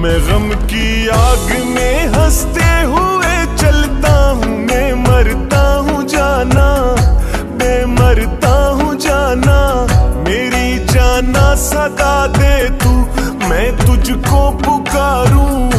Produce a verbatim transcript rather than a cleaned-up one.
मैं गम की आग में हंसते हुए चलता हूँ, मैं मरता हूँ जाना, मैं मरता हूँ जाना। मेरी जाना सदा दे तू, मैं तुझको पुकारूं।